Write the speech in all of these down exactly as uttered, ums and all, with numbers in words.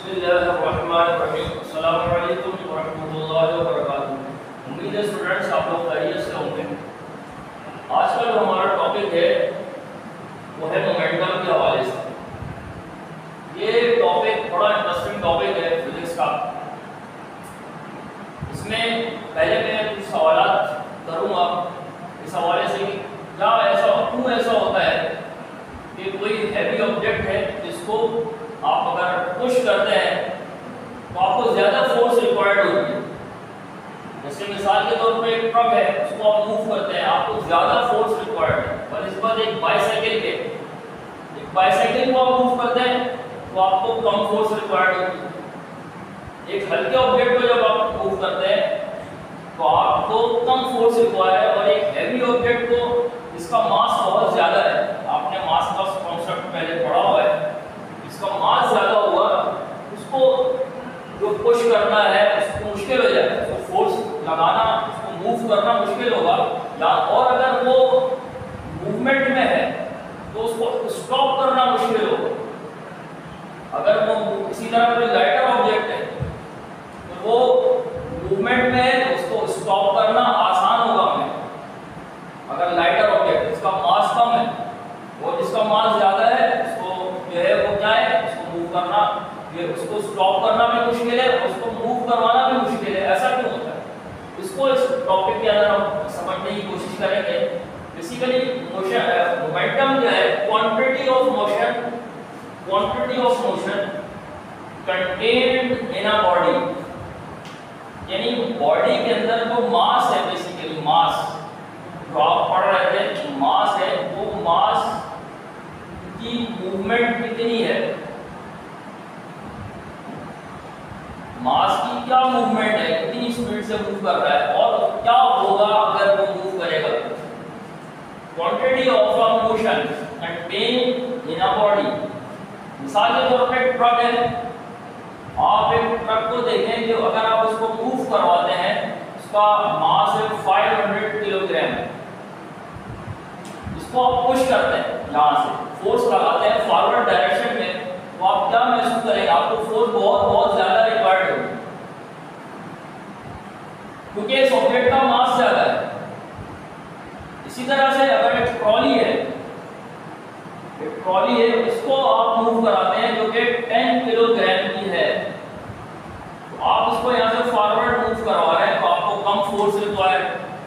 बिस्मिल्लाहिर्रहमानिर्रहीम। अस्सलामु अलैकुम वरहमतुल्लाहि वबरकातुहू। उम्मीद है स्टूडेंट्स आप लोग खैरियत से होंगे। आज का जो हमारा टॉपिक है वो है मोमेंटम के हवाले से। ये टॉपिक बड़ा इंटरेस्टिंग टॉपिक है फिजिक्स का। इसमें पहले मैं कुछ सवालात करूँगा इस हवाले से कि क्या ऐसा क्यों ऐसा होता है कि कोई हैवी ऑब्जेक्ट है जिसको आप अगर पुश करते हैं तो आपको ज़्यादा फोर्स रिक्वायर्ड होती है। जैसे मिसाल के तौर पे एक ट्रक है, उसको आप मूव करते हैं, आपको ज़्यादा फोर्स रिक्वायर्ड है। और इस बात एक बाईसाइकिल के एक बाईसाइकिल को आप मूव करते हैं तो आपको कम फोर्स रिक्वायर्ड होती है। एक हल्के ऑब्जेक्ट को जब आप मूव करते हैं तो आपको कम फोर्स रिक्वायर्ड है। और एक हैवी ऑब्जेक्ट को इसका मास बहुत ज़्यादा है, आपने मास का कॉन्सेप्ट पहले पढ़ा हुआ है, इसका मास ज़्यादा हुआ, उसको जो पुश करना है उसको मुश्किल हो जाए, उसको फोर्स लगाना, उसको मूव करना मुश्किल होगा। या और अगर वो मूवमेंट में है तो उसको स्टॉप करना मुश्किल होगा। अगर वो इसी तरह कोई लाइटर ऑब्जेक्ट है तो वो मूवमेंट में है, उसको स्टॉप करना आसान होगा हमें। अगर लाइटर ऑब्जेक्ट जिसका मास कम है, वो जिसका मास ज़्यादा है उसको जो है वो क्या है, उसको मूव करना, ये उसको स्टॉप करना भी मुश्किल है, उसको मूव करवाना भी मुश्किल है। ऐसा क्यों होता है? इसको इस टॉपिक के अंदर हम समझने की कोशिश करेंगे। बेसिकली मोशन मोमेंटम जो है quantity of motion quantity of motion contained in a body, यानी बॉडी के अंदर जो मास है, बेसिकली मास जो आप पढ़ रहे थे, मास है, वो मास की मूवमेंट कितनी है, मास की क्या मूवमेंट है, कितनी स्पीड से मूव कर रहा है और क्या होगा अगर वो मूव करेगा। Quantity of a motion contained in a body. मिसाल के तौर पर ट्रक है, आप एक ट्रक को देखें कि अगर आप उसको मूव करवाते हैं, उसका मास है पाँच सौ किलोग्राम, इसको आप पुश करते हैं, यहाँ से फोर्स लगाते हैं फॉरवर्ड डायरेक्शन में, तो आप क्या महसूस करेंगे, आपको फोर्स बहुत बहुत ज्यादा रिक्वायर्ड होगी क्योंकि इस ऑब्जेक्ट का मास ज्यादा है। इसी तरह से अगर एक ट्रॉली है एक ट्रॉली है इसको आप मूव कराते हैं जो कि दस किलोग्राम की है, तो आप इसको यहाँ से फॉरवर्ड मूव करवा रहे हैं तो आपको कम फोर्स रिक्वायर्ड,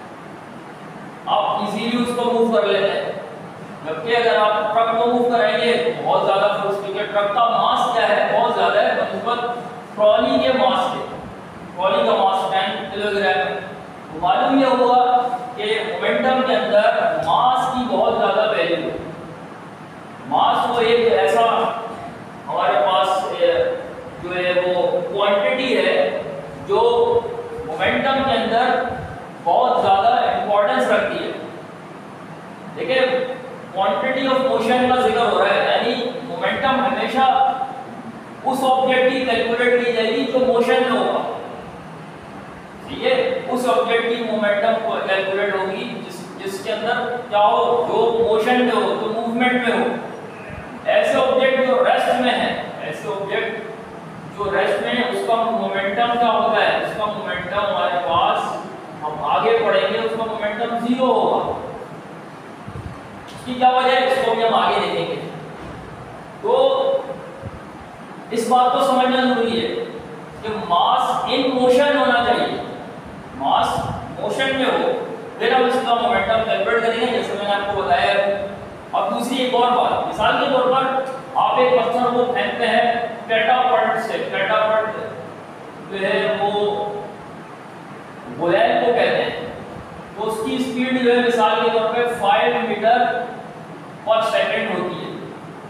आप इजीली उसको मूव कर लेते हैं। जबकि अगर आप ट्रक को मूव कराएंगे तो बहुत ज़्यादा फोर्स, क्योंकि ट्रक का मास क्या है, बहुत ज़्यादा है बनस्बत ट्रॉली के मास के। ट्रॉली का मास दस किलोग्राम है। तो मालूम यह हुआ कि मोमेंटम के अंदर मास की बहुत ज़्यादा वैल्यू है। मास वो एक ऐसा हमारे पास जो है वो क्वांटिटी है जो मोमेंटम के अंदर बहुत ज़्यादा इंपॉर्टेंस रखती है। देखिए क्वांटिटी ऑफ मोशन का जिक्र हो रहा है, यानी मोमेंटम हमेशा उस ऑब्जेक्ट की कैलकुलेट की जाएगी जो मोशन में होगा, ठीक है, उस ऑब्जेक्ट की मोमेंटम कैलकुलेट होगी जिस जिसके अंदर क्या हो, जो मोशन में हो, जो मूवमेंट में हो। ऐसे ऑब्जेक्ट जो रेस्ट में है, ऐसे ऑब्जेक्ट जो रेस्ट में है उसका मोमेंटम क्या होता है, उसका मोमेंटम हमारे पास हम आगे पढ़ेंगे, उसका मोमेंटम जीरो होगा। इसकी क्या वजह है, इसको भी हम आगे देखेंगे। तो इस बात को समझना जरूरी है कि मास इन मोशन होना चाहिए, मास मोशन में हो, फिर हम इसका मोमेंटम कैलकुलेट करेंगे, जैसे मैंने आपको बताया। अब दूसरी एक और बात, मिसाल के तौर पर आप एक पत्थर को फेंकते हैं कैटापल्ट से, कैटापल्ट जो है वो बुलैन को कहते हैं, तो उसकी स्पीड जो है मिसाल के तौर पे पाँच मीटर पर सेकंड होती है।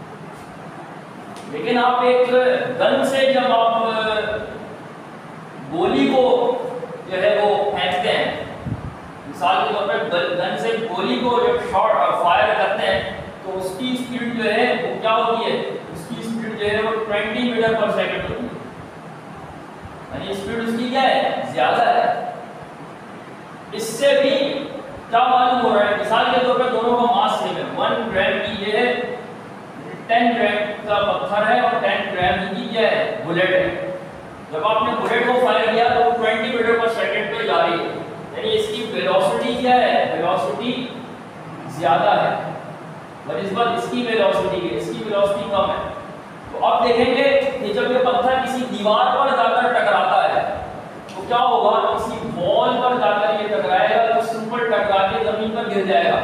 लेकिन आप एक गन से जब आप गोली को जो है वो फेंकते हैं, मिसाल के तौर पे गन से गोली को जब शॉट फायर करते हैं तो उसकी स्पीड जो है वो क्या होती है, उसकी स्पीड जो है वो बीस मीटर पर सेकंड होती है, यानी स्पीड उसकी क्या है, ज्यादा है। इससे भी क्या मालूम हो रहा है, मिसाल के तौर पर दोनों का मास सेम है, वन ग्राम की ये है, टेन ग्राम का पत्थर है और टेन ग्राम की क्या है, बुलेट है। जब आपने बुलेट को फायर किया तो ट्वेंटी मीटर पर सेकंड पे जा रही है, यानी इसकी वेलोसिटी क्या है, वेलोसिटी ज्यादा है, बनिस्बत इसकी वेलोसिटी है, इसकी वेलोसिटी कम है। तो अब देखेंगे कि जब ये पत्थर किसी दीवार पर जाकर टकराता है तो क्या होगा, किसी वॉल पर जाकर ये टकराएगा तो सिंपल टकरा के जमीन पर गिर जाएगा।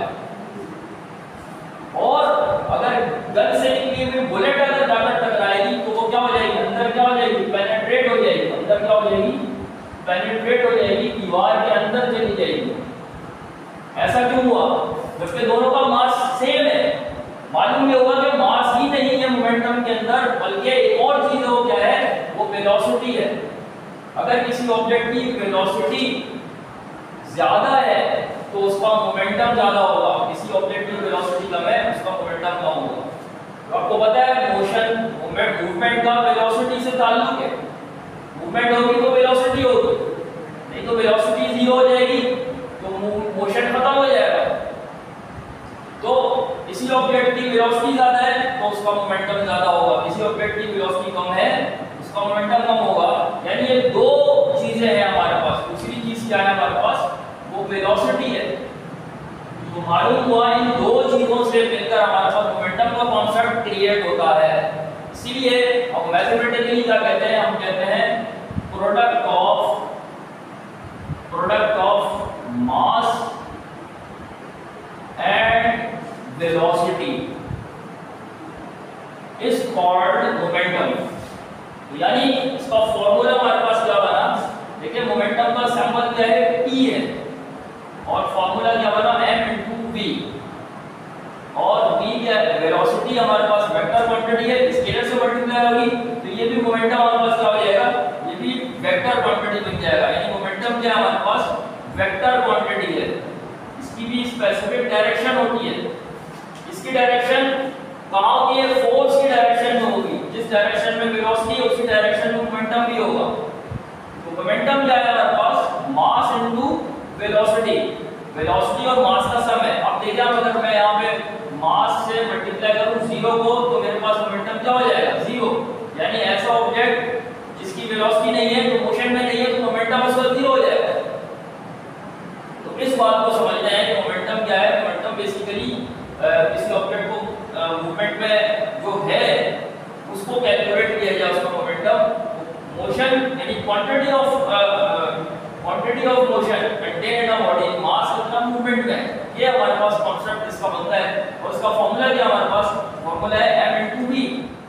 और अगर गन से निकली हुई बुलेट अगर जाकर टकराएगी तो वो क्या हो जाएगी, अंदर क्या हो जाएगी, पेनिट्रेट हो जाएगी, अंदर क्या हो जाएगी, पेनिट्रेट हो जाएगी, दीवार के अंदर चली जाएगी। ऐसा क्यों हुआ, जबकि दोनों का मास सेम है। मालूम ये होगा कि मास ही नहीं है मोमेंटम के अंदर, बल्कि एक और चीज हो क्या है, वो वेलोसिटी है। अगर किसी ऑब्जेक्ट की वेलोसिटी ज्यादा है तो उसका मोमेंटम ज्यादा होगा, किसी ऑब्जेक्ट की वेलोसिटी कम है उसका मोमेंटम कम होगा। तो आपको पता है मोशन मूवमेंट मूवमेंट का वेलोसिटी से ताल्लुक है, मूवमेंट होगी तो वेलोसिटी होगी, नहीं तो वेलोसिटी जीरो हो जाएगी तो मोशन खत्म हो जाएगा। तो किसी ऑब्जेक्ट की वेलोसिटी ज्यादा है तो उसका मोमेंटम ज्यादा होगा, किसी ऑब्जेक्ट की वेलोसिटी कम है उसका मोमेंटम कम होगा। यानी ये दो चीजें हैं हमारे पास, दूसरी चीज क्या है हमारे पास, वो वेलोसिटी है। तो मालूम हुआ इन दो चीजों से मिलकर हमारे पास मोमेंटम का कॉन्सेप्ट क्रिएट होता है। इसीलिए हम मैथमेटिकली क्या कहते हैं, हम कहते हैं product of product of mass and velocity is called momentum. यानी इसका फॉर्मूला हमारे पास क्या बना, देखिए मोमेंटम का सिंबल क्या है, P है, और फॉर्मूला क्या बना, m into v, और v क्या है, वेलोसिटी हमारे पास वेक्टर क्वांटिटी है, स्केलर से मल्टीप्लाई होगी तो ये भी मोमेंटम हमारे पास क्या हो जाएगा, ये भी वेक्टर क्वांटिटी बन जाएगा। यानी मोमेंटम क्या है हमारे पास, वेक्टर क्वांटिटी है। इसकी भी स्पेसिफिक डायरेक्शन होती है, इसकी डायरेक्शन कहाँ होती है, फोर्स की डायरेक्शन में होगी, जिस डायरेक्शन में वेलोसिटी है उसी डायरेक्शन में मोमेंटम भी होगा। तो मोमेंटम क्या है हमारे पास, मास इनटू वेलोसिटी, वेलोसिटी और मास का सम है। अब देखिए अगर मैं यहाँ पे मास से मल्टीप्लाई करूँ जीरो को तो मेरे पास मोमेंटम क्या हो जाएगा, जीरो। यानी ऐसा ऑब्जेक्ट जिसकी वेलोसिटी नहीं है, तो मोशन में नहीं है, तो मोमेंटम उसका जीरो हो जाएगा। तो इस बात को समझना है कि मोमेंटम क्या है, मोमेंटम बेसिकली किसी ऑब्जेक्ट को मूवमेंट में जो है उसको कैलकुलेट किया जाए, उसका मोमेंटम मोशन यानी quantity of quantity of motion contain in a body, mass कितना मूवमेंट में है, ये हमारे पास कांसेप्ट इसका बनता है। और इसका फार्मूला क्या हमारे पास, फार्मूला है m into v।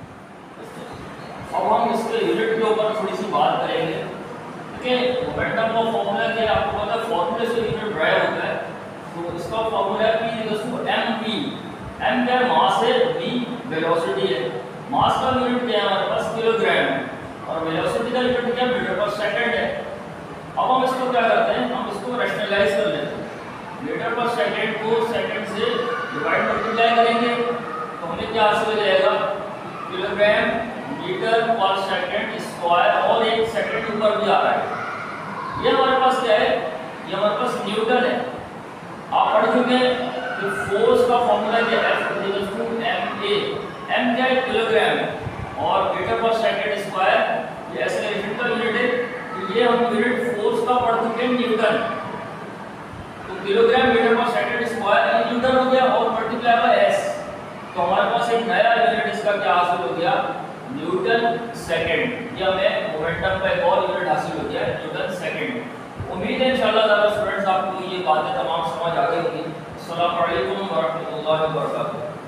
अब हम इसके यूनिट के ऊपर थोड़ी सी बात करेंगे। देखिए मोमेंटम का फार्मूला क्या है, आपको पता है फार्मूले से यूनिट ड्राइव होता है। तो इसका फार्मूला p mv, m क्या है, मास है, v वेलोसिटी है। मास का यूनिट क्या है हमारे पास, किलोग्राम, और वेलोसिटी का यूनिट क्या है, मीटर पर सेकंड है। अब हम इसको क्या करते हैं, हम इसको रैशनलाइज कर लेते हैं। मीटर पर सेकंड को सेकंड से डिवाइड मल्टीप्लाई करेंगे तो हमें क्या हासिल हो जाएगा, kilogram metre per second square, और एक सेकंड ऊपर भी आ रहा है। ये हमारे पास क्या है, ये हमारे पास न्यूटन है। आप पढ़ चुके हैं कि फोर्स का फॉर्मूला क्या है, F equals to ma, m क्या है, किलोग्राम, और मीटर पर सेकंड स्क्वायर ये एक्सेलरेशन का यूनिट है। ये हम यूनिट फोर्स का पढ़ चुके हैं न्यूटन। तो kilogram metre per second square newton हो गया और मल्टीप्लाई बाय s, तो हमारे पास एक नया यूनिट इसका क्या हासिल हो गया, न्यूटन सेकंड। ये हमें मोमेंटम का एक और यूनिट हासिल हो गया, न्यूटन सेकंड। उम्मीद है इंशाल्लाह ताला स्टूडेंट्स आपको ये बातें तमाम समझ आ गई होंगी। अस्सलामु अलैकुम व रहमतुल्लाहि व बरकातहू।